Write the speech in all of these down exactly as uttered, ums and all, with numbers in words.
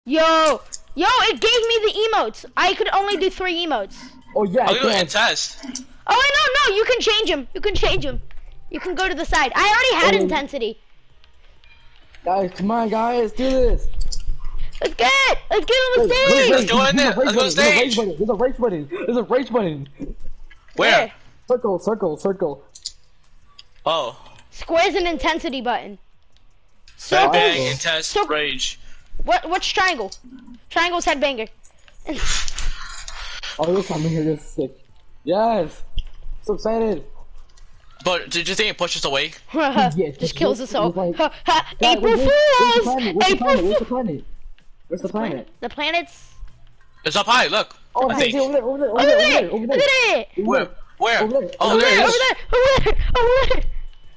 Yo, yo, it gave me the emotes. I could only do three emotes. Oh yeah, I'll do it in test. Oh wait, no, no, you can change them. You can change them. You can go to the side. I already had oh. intensity. Guys, come on, guys, do this. Let's get it. Let's get on the stage. Let's go in there. Let's go on stage. There's a race button. There's a race button. Where? Where? Circle, circle, circle. Oh. Square's an intensity button. Circle. Bang, intense, so, rage. What? What's triangle? Triangle's headbanger. Oh, this time here is sick. Yes. So excited. But did you think it pushes away? Yes, just kills us all. Like, April Fools! April Fools! Where's the planet? Where's the planet? The planet's. It's up high. Look. Oh, I think. Over there! Over there! Over there! Over there! Look at it! Where? Where? Over there! Oh, there it is. Over there! Over there! Over there!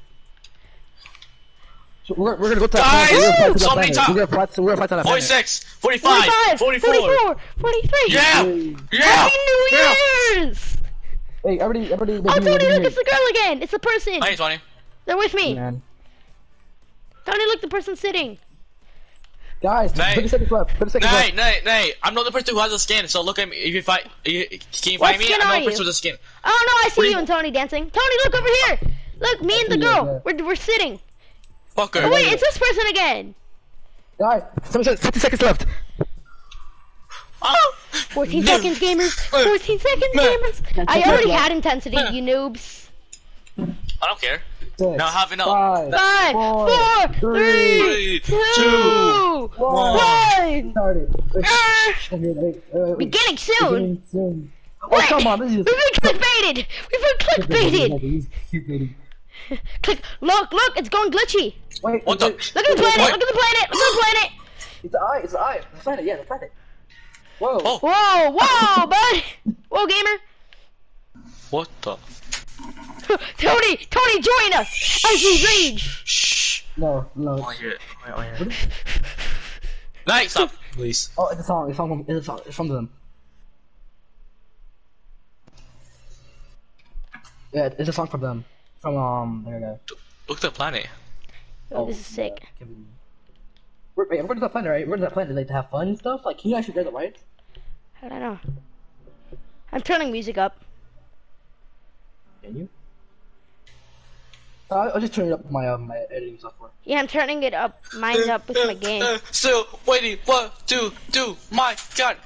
So we're, we're gonna go to Guys, that so many times. We're gonna fight. We're gonna fight on that forty-six, forty-five, forty-four, forty-four, forty-three. Yeah, yeah. Happy New yeah. Year's! Hey, everybody, everybody. Oh, Tony, look, it's the girl again. It's the person. Hi, Tony. They're with me. Man. Tony, look, the person sitting. Guys, thirty seconds left. thirty seconds Nay, left. nay, nay. I'm not the person who has a skin, so look at me. If you fight, you, can you find me? I'm not the person with a skin. Oh no, I see what you, you and Tony dancing. Tony, look over here. Look, me and the girl. We're we're sitting. Fucker. Oh wait, it's this person again. Guys, fifty seconds left. Oh. fourteen seconds, gamers. fourteen seconds, gamers. I already had intensity, you noobs. I don't care. Six, now have enough. Five, Five four, four, three, two, two one. one. Started. Uh, beginning soon. Beginning soon. Oh, wait, come on, this is... We've been clickbaited. We've been clickbaited. Click. Look, look, it's going glitchy. Wait, what the? Look at the planet. Wait. Look at the planet. Look at the planet. It's the eye. It's the eye. The planet. Yeah, the planet. Whoa. Oh. Whoa, whoa, bud. Whoa, gamer. What the? Tony, Tony, join us as we rage. Shh. No, no. Oh, yeah. Oh, yeah. Nice, stop, please. Oh, it's a song. It's from. It's, a, it's from them. Yeah, it's a song from them. From um. There we go. Look at the planet. Oh, this is sick. We're, wait, we're going to that planet, right? We're going to that planet like to have fun and stuff. Like, can you actually get it right? I don't know. I'm turning music up. Can you? Uh, I'll just turn it up with my um, my editing software. Yeah, I'm turning it up. Mine's up with my game. Uh, still waiting. What to do? My God.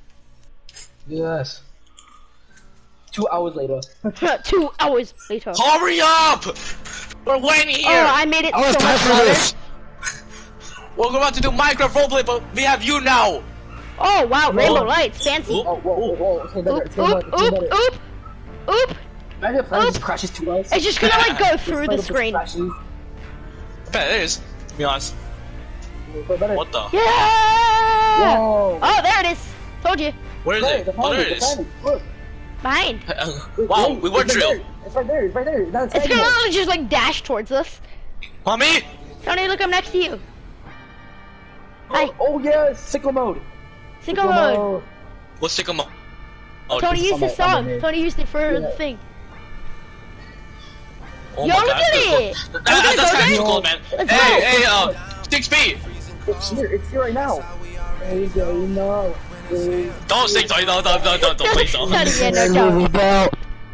Yes. Two hours later. Two hours later. Hurry up! We're waiting here. Oh, I made it I was so much for better. this. We're about to do Minecraft roleplay, but we have you now. Oh wow, rainbow lights, fancy. Oh, whoa, whoa, whoa! It's better. Oop, It's oop, better. oop, oop, oop. Imagine if it just crashes two hours. It's just gonna like go through the screen. I bet it is. To be honest. What the? Yeah! Whoa. Oh, there it is. Told you. Where is Right, it? the Oh, there planet, it the is. planet. Look. Behind. Wow, Wait, we were it's right drilled. there. It's right there. It's right there. That's It's gonna literally just like dash towards us. Mommy? Tony, look, I'm next to you. Hi. Oh yeah, sickle mode. Sickle mode. What's sickle mode? Oh, Tony used on this my- on song. my head. Tony used it for Yeah. the thing. oh Yo, my look God, at that's it. cool. Are That, we gonna that's go kind of there? too cool, man. Let's Hey, go. hey, uh, six feet. It's here. It's here right now. There you go. No. Don't sing, Tony. Don't, don't, don't, don't, don't, please don't. Tony, yeah, no, don't.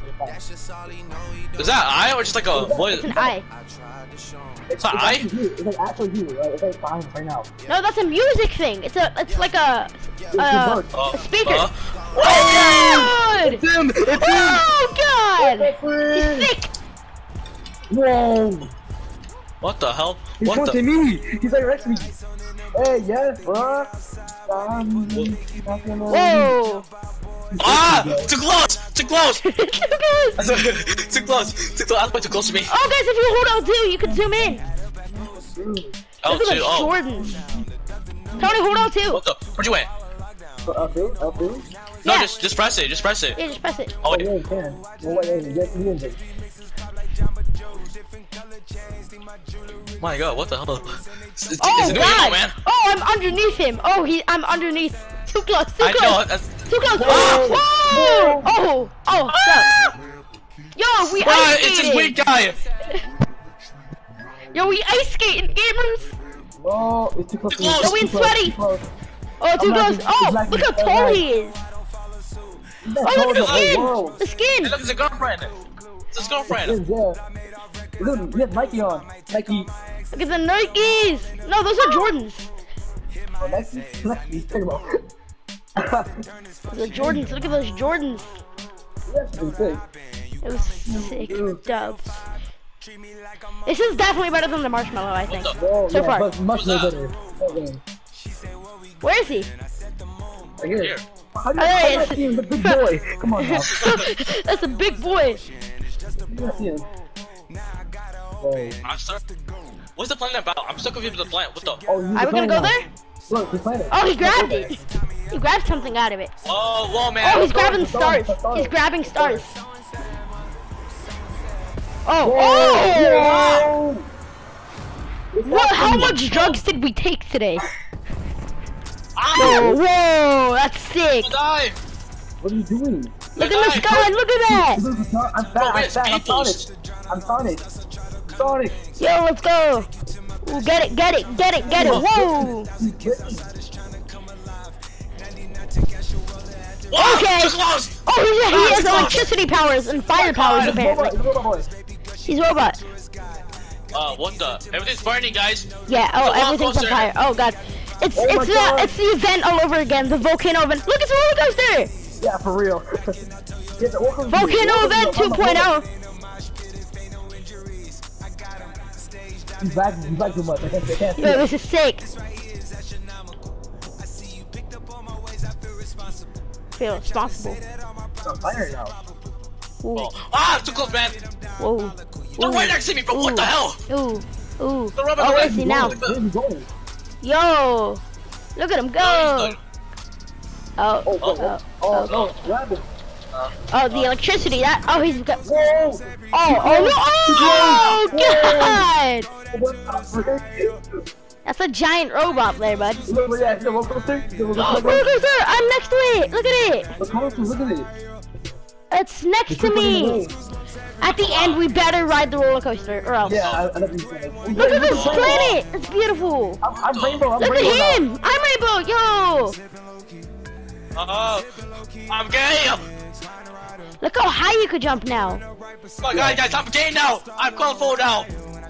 Is that eye or just like a what? It's an eye. It's, an it's eye? actually you. It's like actually you. Right? It's like behind us right now. No, that's a music thing. It's a, it's like a, It's uh, a bird. Uh, a speaker. uh, Oh God! It's him. It's him. Oh God! It's He's sick. Whoa. what the hell? He's What pointing the? me. He's like next to me. Hey, yes, bro. Um, Whoa! Ah! Too close! Too close! Too close. too close! Too close! That's way too close to me. Oh guys, if you hold L two, you can zoom in. Oh, Look at two. those Oh. Jordans. Tony, hold L two. What the? Where'd you went? Up two, up two. No, Yeah. just just press it. Just press it. Yeah, just press it. Oh Oh, wait. yeah, you can. Well, wait, wait, yes, you can. My God! What the hell? It's, it's, Oh it's a new God! emo, man. Oh, I'm underneath him. Oh, he, I'm underneath. Too close. Too I close. know. That's, Too close. Whoa. Whoa! Oh! Oh! Stop. Yo, we ah, ice it's this skating. weak guy. Yo, we ice skating, gamers. Oh, it's too close. Too close. Yo, we Too close, sweaty. too close. Oh, too I'm close. lagging. Oh, It's lagging. look how It's tall lagging. he is. That's Oh, look at the tall, skin. whoa. The skin. Hey, look, it's a girlfriend. It's his girlfriend. Yes, yeah. Look, he has Nike on. Nike. Look at the Nikes. No, those are Jordans. Oh, Nike. Nike. Take them off. The Jordans. Look at those Jordans. That's pretty sick. It was sick. Dubs. This is definitely better than the marshmallow, I think. Whoa, So yeah, far. but much Who's better. Okay. Where is he? Right here. Here. How do you, Oh, there how he do I is. see him? The big boy. Come on now. That's a big boy. How do I see him? Whoa. I'm stuck. What's the planet about? I'm so confused with the planet. What the? Oh, he's Are we gonna playing go now. there? Look, he's playing it. Oh, he grabbed it. He grabbed something out of it. Oh, whoa, man. Oh, he's grabbing Let's go, let's stars. go. He's grabbing stars. Oh, Whoa! oh! What? How much drugs did we take today? Ah! Whoa, whoa, that's sick. Die! What are you doing? Look in the sky, look at that. This is not- I'm Bro, fat, we I'm have fat, I'm speed Sonic. boost. I'm Sonic. Sonic. Yo, let's go. Ooh, get it, get it, get it, get it. Whoa. Whoa, Okay. too close! Oh, he, he Ah, has it's close. electricity powers and fire powers Robot, apparently. it's a robot boy. He's a robot. Uh, what the? Everything's burning, guys. Yeah. Oh, Come on, everything's on closer. fire. Oh god. It's Oh my it's God. uh, it's the event all over again. The volcano event. Look, it's a roller coaster. Yeah, for real. Yeah, the- welcome to- Volcano welcome to event the- 2.0. He's lagging, he's lagging too much. I can't, I can't see Yo, it. this is sick. Feel responsible. I'm fire now. Ooh, Oh. Ah, too close, man. whoa. Don't right next to me, bro. What the hell? Ooh, ooh. The rubber Oh, where man. is he now? Where is he going? Yo, look at him go. Oh, he's Oh, Oh, oh, oh, oh, oh, no, grab him. oh, the electricity. That. Oh, he's got. Whoa! Oh, oh no! Oh, God! Whoa! That's a giant robot there, bud. Look, yeah, the roller coaster. The roller Roller coaster. coaster! I'm next to it. Look at it. The coaster, look at it. It's next It's to running me. away. At the end, we better ride the roller coaster, or else. Yeah, I, I love you. Look Look at this planet. It's beautiful. I'm, I'm rainbow. I'm Look rainbow at now. him. I'm Rainbow. Yo. Oh, I'm gay. Look how high you could jump now. Come on, guys, guys, I'm gay now. I'm colorful now.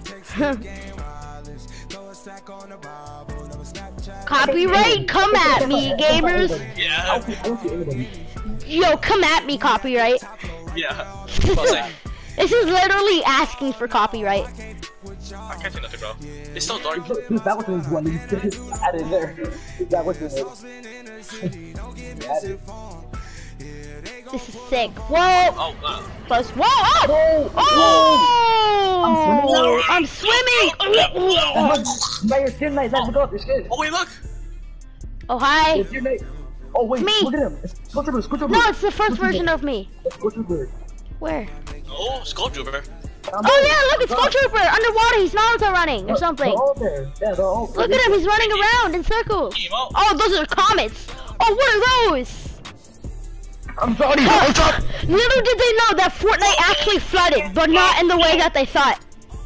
Copyright, come at me, gamers. I Yeah, don't see, I don't see anybody. Yo, come at me, copyright. yeah. Well, say, This is literally asking for copyright. I can't see nothing, bro. It's so dark. Dude, that was his one. He's just added in there. That was it. Added. This is sick. Whoa. Oh, wow. Close. Whoa. Oh. Oh! Oh. I'm swimming. Oh, now you're skin night. Let's go. You're skin. Oh, wait, look. Oh, hi. It's your night. Oh wait, Me. look at him. It's Skull Trooper. Skull Trooper. No, it's the first version of me. Skull Trooper. Where? Oh, Skull Trooper. Oh yeah, look, it's Skull Trooper underwater. He's Naruto running or They're something. all there. Yeah, they're all. Look at him. He's running around in circles. Emo. Oh, those are comets. Oh, what are those? I'm sorry. Huh. Little did they know that Fortnite actually flooded, but not in the way that they thought.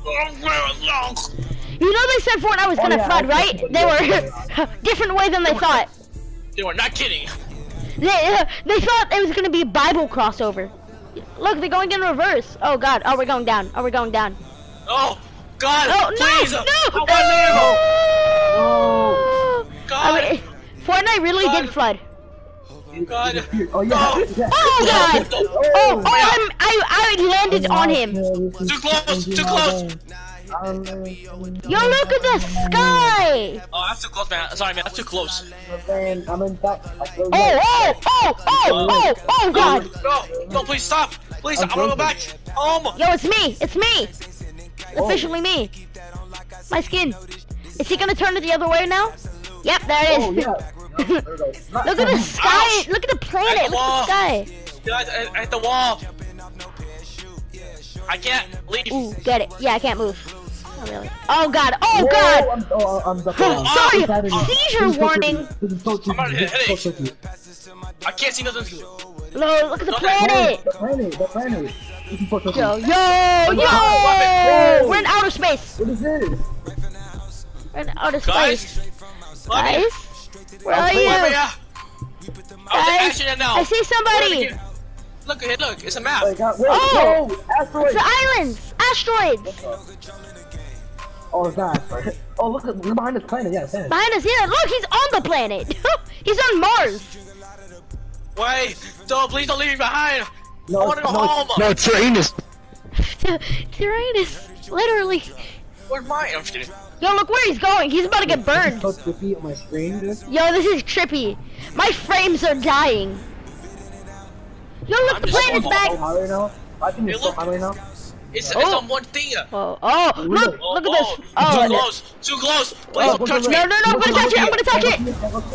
You know they said Fortnite was Oh, gonna yeah, flood, I- right? They were different way than they thought. They were not kidding. They uh, they thought it was gonna be a Bible crossover. Look, they're going in reverse. Oh God. Oh, we're going down. Oh, we're going down. Oh, God, Oh please. no! I No! want to No! God. I mean, Fortnite really God. did flood. God. Oh yeah. Oh. yeah. Oh God! Oh, Oh, oh! I'm, I I landed on him. Too close, too close. Yo, look at the sky! Oh, that's too close, man. Sorry, man. That's too close. I'm in back. Oh, oh, oh, oh, oh, oh God! No, no, please stop. Please, stop. I want to go back. Home. Yo, it's me! It's me! It's officially me! My skin! Is he gonna turn it the other way now? Yep, there it is! Oh yeah. Look at the sky! Look at the planet! At the Look at the sky! Guys, at, at the wall. I can't leave. Ooh, get it. Yeah, I can't move. Oh, really? Oh God! Oh Whoa, God! I'm, oh, I'm the Sorry, This is seizure so warning. tricky. This is so tricky. I'm already This is so headache. tricky. I can't see nothing. No, look at the Okay. planet! The planet, the planet. This is so tricky. Yo, yo, Whoa. yo! We're in outer space. What is this? We're in outer Guys, space. love you. Guys? Where are you? Where are you? Guys, I, now. I see somebody. Look ahead, look, it's a map. Wait, God, wait, Oh! no, asteroid. It's the islands! Asteroids! Oh, it's not asteroid. Oh, look, we're behind this planet. Yeah, it's in. Behind us, yeah, look, he's on the planet! He's on Mars! Wait, don't, please don't leave me behind! No, I wanna go no, home! No, Tyrannus. Tyrannus, literally. Where's mine? I'm just kidding. Yo, look where he's going. He's about to get burned. So trippy on my screen, dude. Yo, this is trippy. My frames are dying. Yo, look, I'm the just planet's so back. So high right now. I think it's Hey, so look. high right now. It's, Oh. it's on one thing. Oh, oh, look, Oh, look at oh, this. Too Oh, close, too close. Please Oh, don't touch me. no, no, no, I'm gonna touch it. I'm gonna touch it.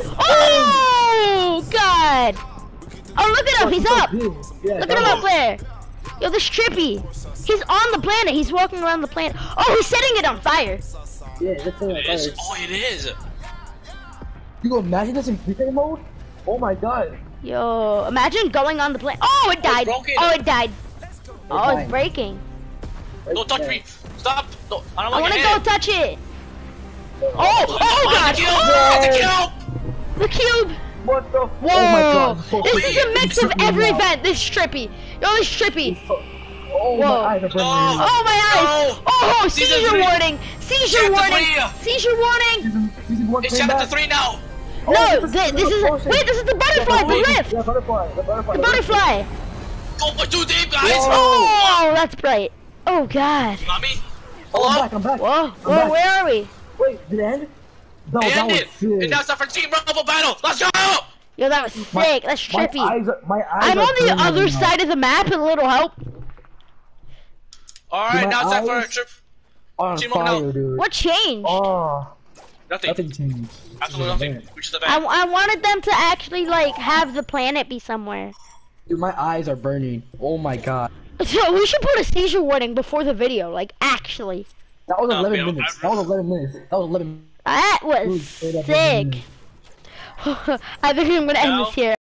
Oh, God. Oh, look at him. He's up. Yeah, Look at him up there. Yo, this trippy. He's on the planet. He's walking around the planet. Oh, he's setting it on fire. Yeah, that's it. It is. Oh, it is. You go imagine this in freestyle mode? Oh my god. Yo, imagine going on the planet. Oh, it died. broken. Oh, it died. Oh, fine. it's breaking. Don't touch me. Stop. No, I don't I want wanna your go hand. touch it. Oh, oh, God. The cube. Oh, The cube. the cube. What the? Whoa. Oh my god. This is a mix of Trippy every now. event. This is trippy. Yo, this is trippy. Oh Whoa. my eyes are burning. No. Oh, my eyes. No. Oh, Season seizure three. warning. Seizure Chapter warning. three. Seizure warning. Season, season one It's came chapter back. three now. No, Oh, th this is potion. wait. This is the butterfly. The wait. lift. Yeah, butterfly. The butterfly. The butterfly. Go for too deep, guys. Oh, that's bright. Oh, God. Mommy. Oh, I'm Hello? back. I'm back. Whoa, I'm whoa, back. where are we? Wait, did it end? No, It that was ended. sick. And now it's time for Team Rumble battle. Let's go. Yo, that was sick. My- That's My trippy. eyes are, my eyes I'm are on the burning other right now. side of the map. A little help. All right, My now it's time for a eyes- trip. On Team fire, Rumble. dude. What changed? Oh, Nothing. nothing changed. Absolutely nothing. We should have I, been. I wanted them to actually like have the planet be somewhere. Dude, my eyes are burning. Oh my god. So we should put a seizure warning before the video. Like actually, That was No, eleven Bill, minutes. I- That was eleven minutes. That was eleven. that Dude, was straight up sick. eleven minutes. I think I'm gonna end Now- this here.